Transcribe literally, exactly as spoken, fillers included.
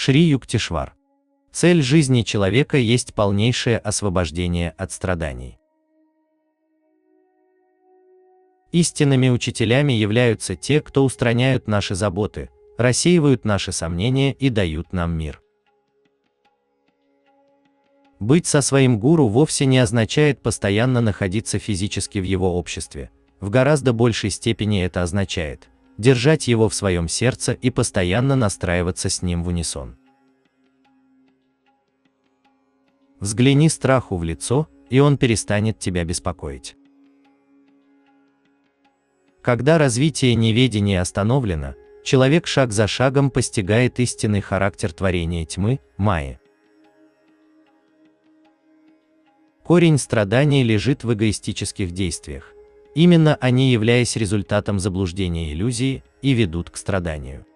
Шри Юктишвар. Цель жизни человека есть полнейшее освобождение от страданий. Истинными учителями являются те, кто устраняют наши заботы, рассеивают наши сомнения и дают нам мир. Быть со своим гуру вовсе не означает постоянно находиться физически в его обществе. В гораздо большей степени это означает держать его в своем сердце и постоянно настраиваться с ним в унисон. Взгляни страху в лицо, и он перестанет тебя беспокоить. Когда развитие неведения остановлено, человек шаг за шагом постигает истинный характер творения тьмы, майи. Корень страданий лежит в эгоистических действиях. Именно они, являясь результатом заблуждения иллюзии, и ведут к страданию.